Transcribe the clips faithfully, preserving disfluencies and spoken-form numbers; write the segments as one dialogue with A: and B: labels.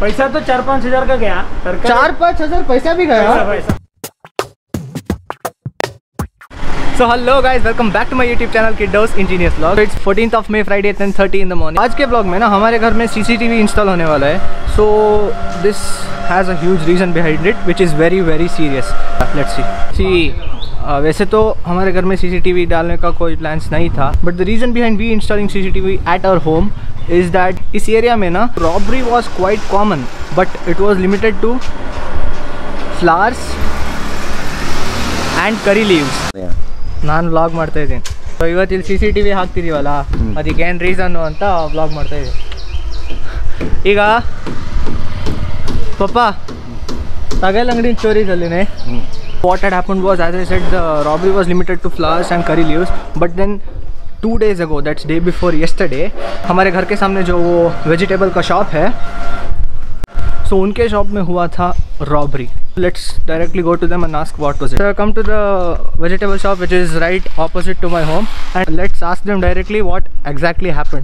A: पैसा तो चार पाँच हजार का गया।
B: चार पाँच हजार पैसा भी गया। So hello guys, welcome back to my YouTube channel Kiddos Engineers Vlog. It's fourteenth of May, Friday ten thirty in the morning. आज के ब्लॉग में ना हमारे घर में सीसीटीवी इंस्टॉल होने वाला है. So this has a huge reason behind it, which is very very serious. Let's see. See, uh, वैसे तो हमारे घर में सीसीटीवी डालने का कोई प्लान्स नहीं था, but the reason behind we installing C C T V at our home is that इस एरिया में ना robbery was quite common, but it was limited to flowers and curry leaves. Yeah. ನಾನು vlog ಮಾಡ್ತಾ ಇದ್ದೀನಿ. So ಇವತ್ತು ಇಲ್ಲಿ C C T V ಹಾಕ್ತಿದ್ದೀವಲ್ಲ, ಅದಕ್ಕೆ ಏನು ರೀಸನ್ನು ಅಂತ ವ್ಲಾಗ್ ಮಾಡ್ತಾ ಇದ್ದೀನಿ. ಈಗ ಪಪ್ಪ ತಗಲ್ ಅಂಗಡಿ ಚೋರಿದಲ್ಲಿನೇ what had happened was, as I said, the robbery was limited to flowers and curry leaves. But then two days ago, that's day before yesterday, हमारे घर के सामने जो वो वेजिटेबल का शॉप है, सो so, उनके शॉप में हुआ था robbery. Let's directly go to them and ask what was it. So I come to the vegetable shop which is right opposite to my home, and let's ask them directly what exactly happened.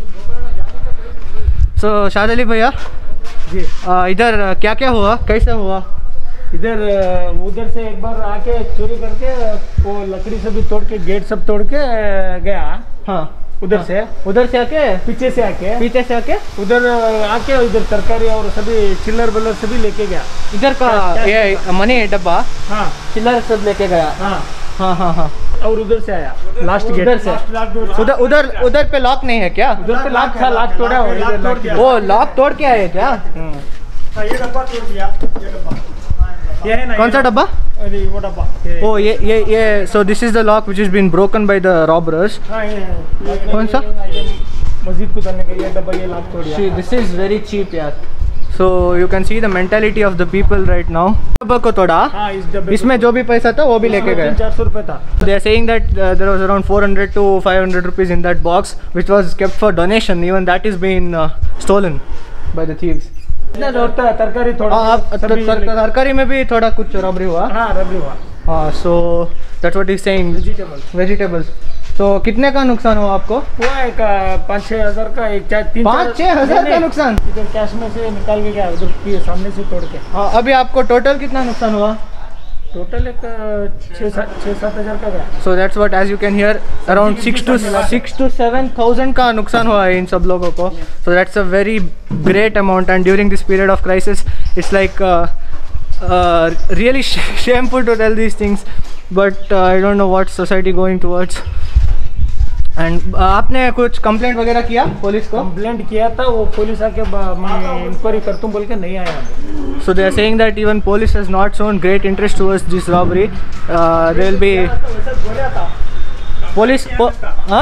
B: So Shadli भैया जी, इधर क्या क्या हुआ, कैसा हुआ?
A: इधर उधर से एक बार आके चोरी करके वो लकड़ी से भी तोड़ के गेट सब तोड़ के गया. हाँ, उधर हाँ. से उधर से आके पीछे से आके पीछे से आके उधर आके इधर तरकारी और सभी चिल्लर बल्लर सभी लेके गया. इधर का ये मनी डब्बा, हाँ, चिल्लर सब लेके गया. हाँ हाँ हाँ हाँ. और उधर से आया लास्ट गेट उधर से.
B: उधर उधर उधर पे लॉक नहीं है क्या?
A: उधर पे लॉक था, लॉक तोड़ा.
B: वो लॉक तोड़ के आए क्या?
A: ये डब्बा तोड़ दिया. ये डब्बा ये है ना,
B: कौन सा डब्बा?
A: अरे वो डब्बा.
B: ओ ये ये ये so this is the lock which is been broken by the robbers.
A: हां, ये
B: कौन सा?
A: मस्जिद को करने का ये डब्बा, ये लॉक तोड़ दिया.
B: दिस इज वेरी चीप यार. So you can see the mentality of the people right now. डब्बा को तोड़ा.
A: हां, इस डब्बे
B: इसमें जो भी पैसा था वो भी लेके गए.
A: चार सौ रुपए था.
B: They are saying that there was around four hundred to five hundred rupees in that box which was kept for donation. Even that is being uh, stolen by the thieves.
A: तरकारी थोड़ा.
B: तरकारी में भी थोड़ा कुछ रॉबरी हुआ.
A: हाँ, robbery हुआ.
B: हाँ, so that's what he is saying. Vegetables vegetables तो कितने का नुकसान हुआ आपको?
A: हुआ एक पाँच छः हज़ार का. एक चार तीन
B: पाँच छः हज़ार का नुकसान.
A: इधर कैश में से निकाल के गया, उधर सामने से तोड़ के.
B: हाँ, अभी आपको टोटल कितना नुकसान हुआ?
A: टोटल एक छः सात छः सात हज़ार का गया.
B: So that's what, as you can hear, around six two six two seven thousand का नुकसान हुआ है इन सब लोगों को. So that's a very great amount, and during this period of crisis it's like really shameful to tell these things, but I don't know what society going towards. And uh, आपने कुछ कंप्लेंट वगैरह किया police को?
A: Complaint किया था, वो police आके मैं इंक्वायरी करता हूँ बोल के नहीं आया.
B: So they are saying that even police has not shown great interest towards this robbery. Uh, they will be police. Po huh?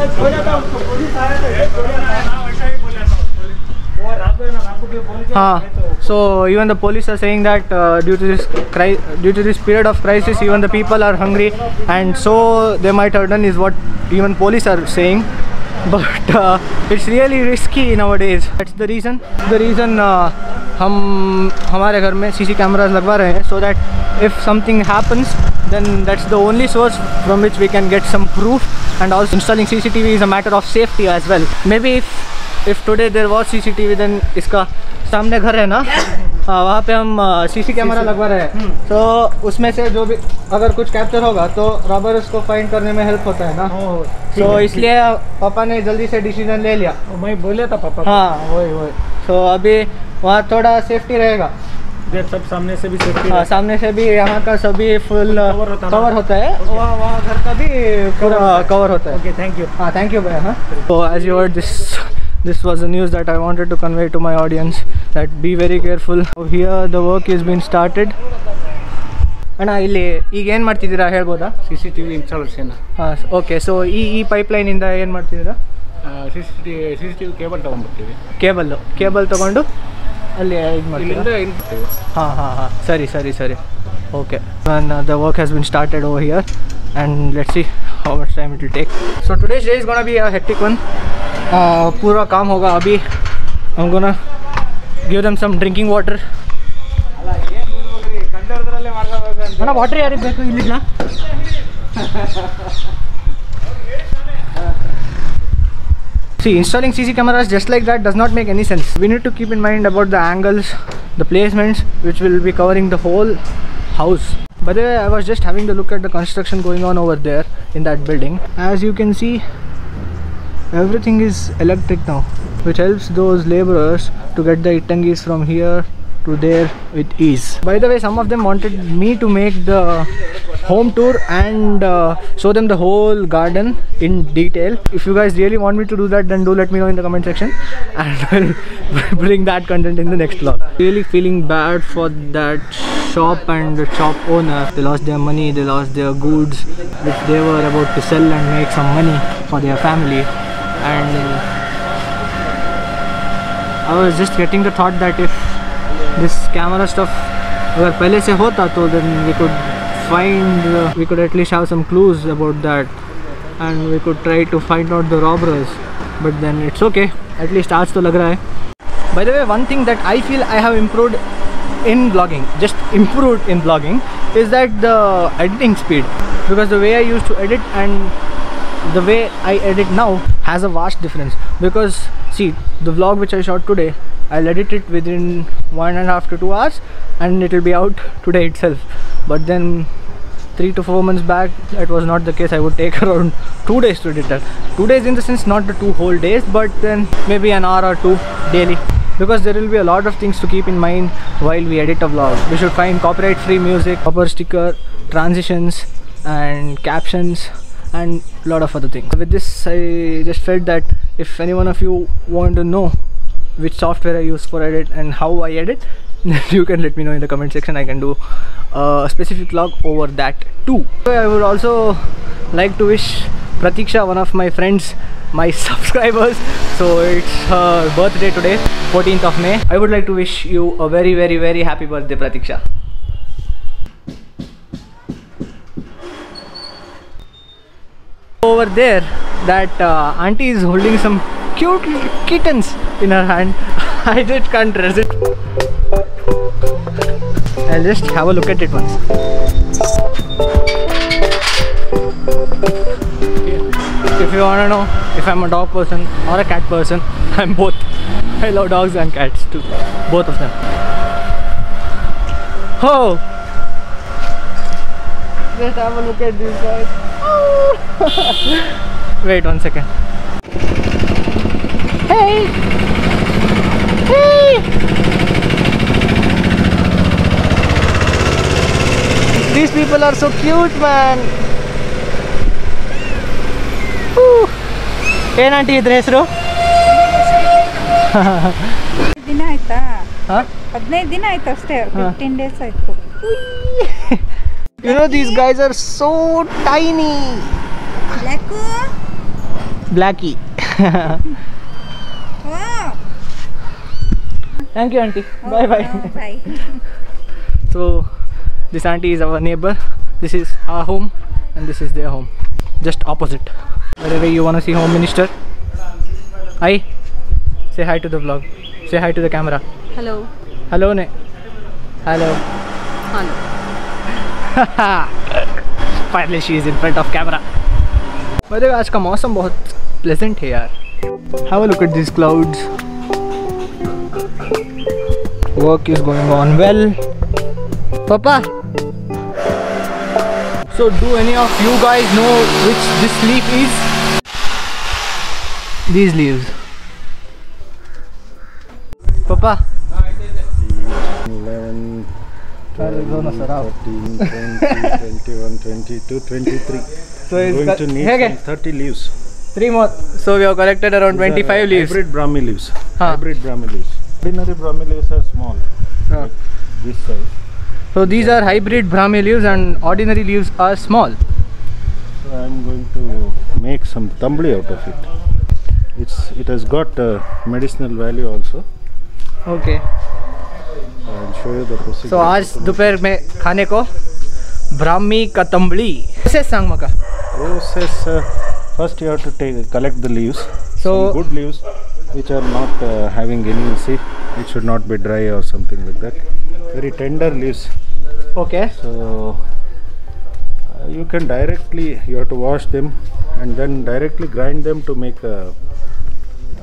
B: हाँ, so even the police are saying that uh, due to this cri due to this period of crisis, even the people are hungry, and so they might have done is what even police are saying. But uh, it's really risky nowadays. That's the reason. The reason uh, हम हमारे घर में CC cameras लगवा रहे हैं, so that if something happens, then that's the only source from which we can get some proof. And also installing C C T V is a matter of safety as well. Maybe if if today there was C C T V, then इसका सामने घर है ना, वहाँ पे हम CC camera लगवा रहे हैं, तो उसमें से जो भी अगर कुछ कैप्चर होगा तो रॉबर उसको फाइंड करने में हेल्प होता है ना. तो इसलिए पापा ने जल्दी से डिसीजन ले लिया.
A: मैं बोला था पापा.
B: हाँ, वही वही. तो अभी वहाँ थोड़ा सेफ्टी रहेगा.
A: सब सामने से भी सेफ्टी.
B: हाँ, सामने से भी यहाँ का सभी फुल कवर होता है. वहाँ वहाँ घर का भी पूरा कवर होता है.
A: Okay, thank you.
B: हाँ, थैंक यू भैया. हाँ, तो as you heard, this this was the news that I wanted to convey to my audience, that be very careful. Here the work is being started. ಅಣ್ಣ, ಇಲ್ಲಿ ಈಗ ಏನು ಮಾಡ್ತಿದ್ದೀರಾ ಹೇಳ್ಬೋದಾ?
A: C C T V installation.
B: ಹಾಂ, okay. So ಈ ಈ ಪೈಪ್ಲೈನಿಂದ ಏನು ಮಾಡ್ತಿದ್ದೀರಾ?
A: C C T C C T V cable ತೊಗೊಂಡ್ಬಿಡ್ತೀವಿ.
B: ಕೇಬಲ್ಲು ಕೇಬಲ್ ತೊಗೊಂಡು ಅಲ್ಲಿ ಇದು ಮಾಡ್ತೀವಿ. ಹಾಂ ಹಾಂ ಹಾಂ, ಸರಿ ಸರಿ ಸರಿ. Okay, the work has been started over here, and let's see how much time it will take. So today's day is gonna be a hectic one. uh, पूरा काम होगा अभी. I'm gonna give them some drinking water. ಅಣ್ಣ, water ಯಾರಿಗೆ ಬೇಕು ಇಲ್ಲಿಲ್ಲ? See, installing C C cameras just like that does not make any sense. We need to keep in mind about the angles, the placements, which will be covering the whole house. By the way, I was just having a look at the construction going on over there in that building. As you can see, everything is electric now, which helps those laborers to get the itangis from here to there with ease. By the way, some of them wanted me to make the home tour and uh, show them the whole garden in detail. If you guys really want me to do that, then do let me know in the comment section and I'll bring that content in the next vlog. Really feeling bad for that shop and the shop owner. They lost their money, they lost their goods which they were about to sell and make some money for their family. And I was just getting the thought that if this camera stuff agar pehle se hota, to then we could find uh, we could at least have some clues about that and we could try to find out the robbers. But then it's okay, at least aaj to lag raha hai. By the way, one thing that I feel I have improved in vlogging, just improved in vlogging, is that the editing speed. Because the way I used to edit and the way I edit now has a vast difference. Because see, the vlog which I shot today, I'll edit it within one and a half to two hours and it will be out today itself. But then three to four months back, that was not the case. I would take around two days to edit that. Two days in the sense, not the two whole days, but then maybe an hour or two daily. Because there will be a lot of things to keep in mind while we edit a vlog. We should find copyright free music, proper sticker, transitions and captions and a lot of other things. With this, I just felt that if any one of you want to know which software I use for edit and how I edit, then you can let me know in the comment section. I can do a specific vlog over that too. I would also like to wish Pratiksha, one of my friends, my subscribers, so it's her birthday today, fourteenth of May. I would like to wish you a very very very happy birthday, Pratiksha. Over there, that uh, auntie is holding some cute little kittens in her hand. I just can't resist. I'll just have a look at it once. If you wanna know if I'm a dog person or a cat person, I'm both. I love dogs and cats too, both of them. Oh! Just have a look at these guys. Wait one second. Hey! Hey! These people are so cute, man. Hey, auntie, idhar hesru?
C: ದಿನ ಆಯ್ತಾ ಹದಿನೈದು ದಿನ ಆಯ್ತು ಅಷ್ಟೇ fifteen days ಆಯ್ತು.
B: You know, these guys are so tiny.
C: Blacku?
B: Blackie.
C: Wow.
B: Thank you, auntie. Oh, bye bye.
C: Oh, bye.
B: So this auntie is our neighbor. This is our home and this is their home, just opposite. Wherever you want to see home minister, hi, say hi to the vlog, say hi to the camera.
D: Hello.
B: Hello ne. Hello.
D: Hello.
B: Finally she is in front of camera. By the way, आज का मौसम बहुत pleasant है यार. Have a look at these clouds. Work is going on well. Papa. So do any of you guys know which this leaf is? These leaves. Papa.
E: eleven, twelve, thirteen, twenty, twenty-one, twenty-two, twenty-three.
B: So it's
E: going to need
B: okay.
E: some thirty leaves.
B: Three more. So we have collected around
E: These
B: twenty-five
E: are
B: leaves.
E: Hybrid Brahmi leaves.
B: Huh.
E: Hybrid Brahmi leaves. Ordinary Brahmi leaves are small.
B: Huh.
E: Like this size.
B: So these are hybrid Brahmi leaves and ordinary leaves are small.
E: So I am going to make some tambli out of it. It's it has got uh, medicinal value also.
B: Okay.
E: I'll show you the procedure.
B: So आज दोपहर में खाने को ब्राह्मी का तंबली. कैसे सांग मका?
E: Process. Uh, first you have to take collect the leaves.
B: So
E: some good leaves which are not uh, having any seed. It should not be dry or something like that. Very tender leaves.
B: Okay.
E: So uh, you can directly, you have to wash them and then directly grind them to make a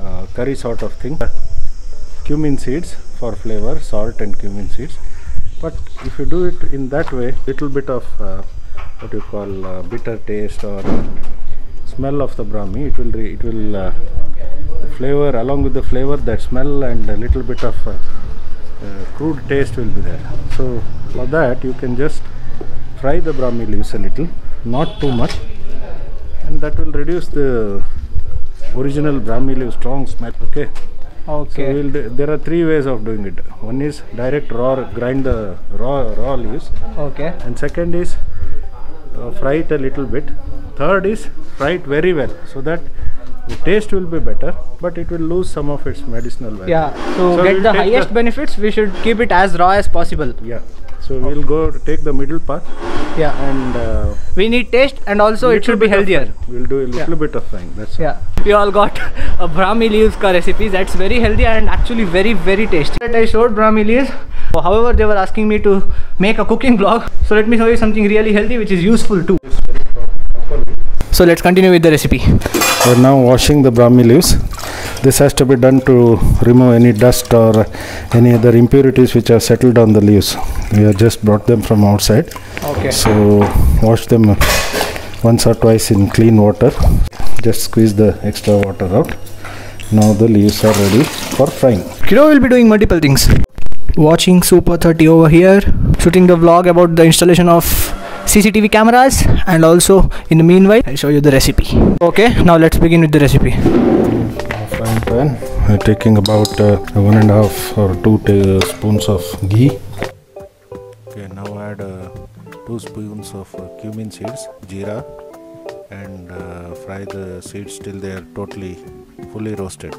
E: uh, curry sort of thing. Cumin seeds for flavor, salt and cumin seeds. But if you do it in that way, little bit of uh, what you call uh, bitter taste or uh, smell of the Brahmi, it will re it will uh, the flavor, along with the flavor, that smell and a little bit of uh, uh, crude taste will be there. So for that you can just fry the Brahmi leaves a little, not too much, and that will reduce the original Brahmi leaf strong smell. Okay.
B: Okay.
E: So we'll do, there are three ways of doing it. One is direct raw, grind the raw raw leaves.
B: Okay.
E: And second is uh, fry it a little bit. Third is fry it very well, so that the taste will be better, but it will lose some of its medicinal value.
B: Yeah. So,
E: So
B: get
E: we'll
B: the
E: take
B: highest
E: the-
B: benefits, we should keep it as raw as possible.
E: Yeah. So we'll go take the middle part,
B: Yeah.
E: and uh,
B: We need taste, and also it
E: little
B: should be
E: bit of
B: healthier.
E: frying. We'll do a little
B: Yeah.
E: bit of frying. That's
B: Yeah. We all got a Brahmi leaves ka recipe. That's very healthy and actually very very tasty. I showed Brahmi leaves. However, they were asking me to make a cooking vlog. So let me show you something really healthy which is useful too. So let's continue with the recipe.
E: We're now washing the Brahmi leaves. This has to be done to remove any dust or any other impurities which have settled on the leaves. We have just brought them from outside.
B: Okay.
E: So wash them once or twice in clean water. Just squeeze the extra water out. Now the leaves are ready for frying.
B: Today we'll be doing multiple things. Watching Super thirty over here, shooting the vlog about the installation of C C T V cameras, and also in the meanwhile I'll show you the recipe. Okay, now let's begin with the recipe.
E: Frying pan. We're taking about uh, one and a half or two tablespoons of ghee. Okay, now add uh, two spoons of uh, cumin seeds, jeera, and uh, fry the seeds till they are totally fully roasted.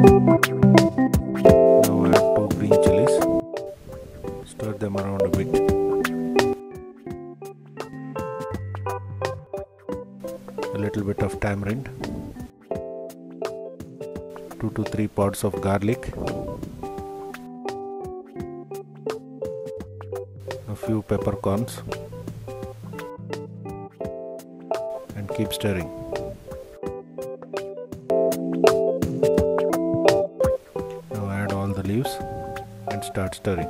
E: Now add two green chilies. Stir them around a bit. A little bit of tamarind. Two to three pods of garlic. A few peppercorns. And keep stirring. Now add all the leaves and start stirring.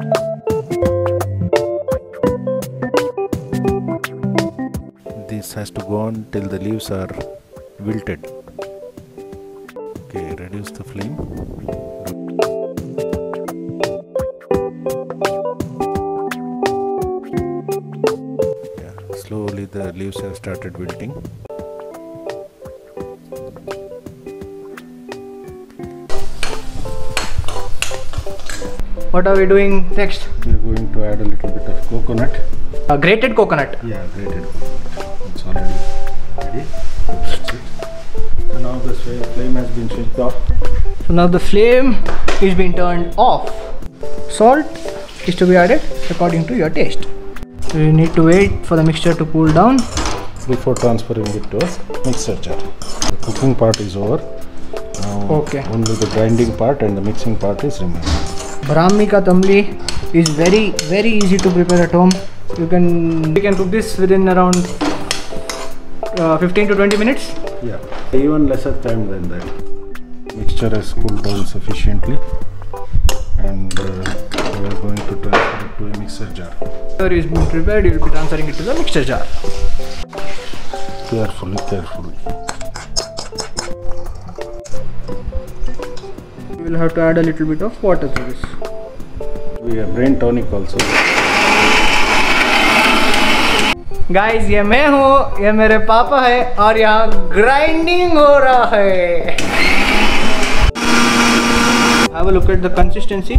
E: This has to go on till the leaves are wilted. Okay, reduce the flame. Yeah, slowly the leaves have started wilting.
B: What are we doing next?
E: We are going to add a little bit of coconut.
B: Uh, grated coconut.
E: Yeah, grated coconut. It's already ready. That's it. So now the flame has been switched off.
B: So now the flame is being turned off. Salt is to be added according to your taste. So you need to wait for the mixture to cool down
E: Before transferring it to a mixer jar. The cooking part is over. Now
B: Okay.
E: only the grinding part and the mixing part is remaining.
B: Brahmi ka tambli is very very easy to prepare at home. You can you can cook this within around uh, fifteen to twenty minutes.
E: Yeah, even lesser time than that. Mixture has cooled down sufficiently, and uh, we are going to transfer it to a mixer jar.
B: After it is being prepared, you will be transferring it to the mixture jar.
E: Carefully, carefully.
B: You will have to add a little bit of water to this.
E: We have brain tonic also.
B: Guys ये मैं हूँ, ये मेरे पापा है और यहाँ grinding हो रहा है. Have a look at the consistency.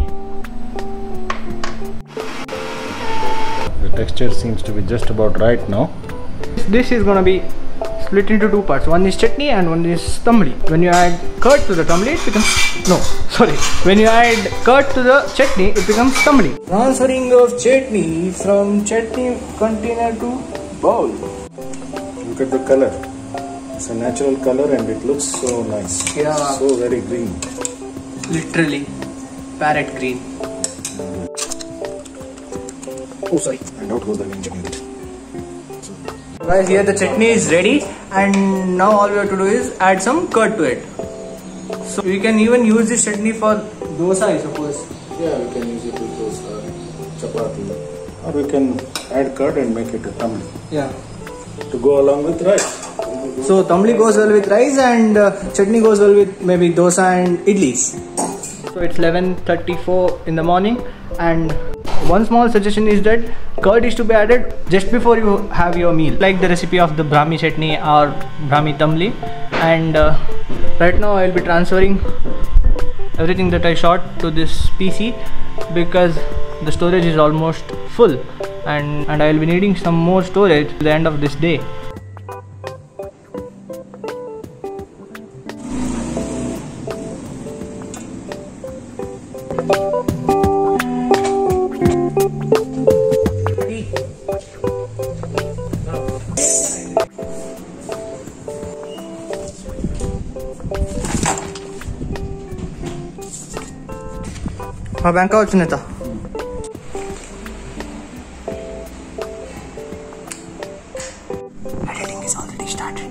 E: The texture seems to be just about right now.
B: This is gonna be split into two parts. One is chutney and one is tambli. When you add curd to the tambli, it becomes no sorry. When you add curd to the chutney, it becomes tambli. Transferring of chutney from chutney container to bowl.
E: Look at the color. It's a natural color and it looks so nice.
B: Yeah.
E: So very green.
B: Literally, parrot green. Oh sorry.
E: And out goes the engineer.
B: Guys, here the chutney is ready, and now all we have to do is add some curd to it. So we can even use this chutney for dosa, I suppose.
E: Yeah, we can use it with dosa, chapati, or we can add curd and make it a tamli.
B: Yeah.
E: To go along with rice.
B: So tamli goes well with rice and uh, chutney goes well with maybe dosa and idlis. So it's eleven thirty-four in the morning, and one small suggestion is that curd is to be added just before you have your meal, like the recipe of the Brahmi chutney or Brahmi tamli. And uh, right now I will be transferring everything that I shot to this P C because the storage is almost full, and, and I will be needing some more storage at the end of this day. हाँ bank का వచ్చినత editing is already started.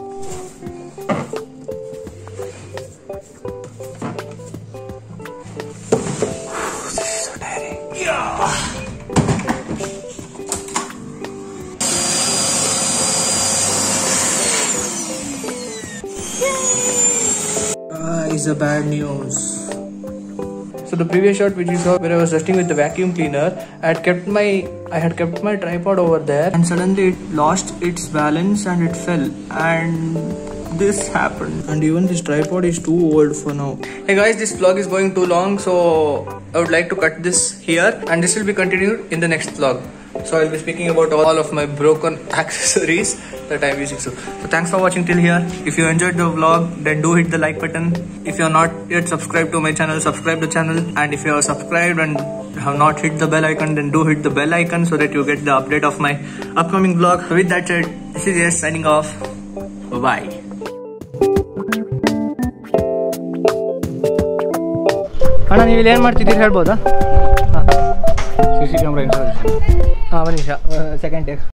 B: This is so tiring. Yeah. Uh, is the bad news. So the previous shot which you saw where I was dusting with the vacuum cleaner, I had kept my I had kept my tripod over there, and suddenly it lost its balance and it fell, and this happened. And even this tripod is too old for now. Hey guys, this vlog is going too long, so I would like to cut this here, and this will be continued in the next vlog. So I'll be speaking about all of my broken accessories that I'm using. So, so thanks for watching till here. If you enjoyed the vlog, then do hit the like button. If you're not yet subscribed to my channel, subscribe the channel. And if you are subscribed and have not hit the bell icon, then do hit the bell icon so that you get the update of my upcoming vlog. With that said, this is Yes signing off. Bye bye. ಅಣ್ಣ ನೀವು ಇಲ್ಲಿ ಏನು ಮಾಡ್ತಿದ್ದೀರಿ ಹೇಳ್ಬೋದಾ? C C camera installation. ಹಾಂ ಒಂದು ನಿಮಿಷ second take.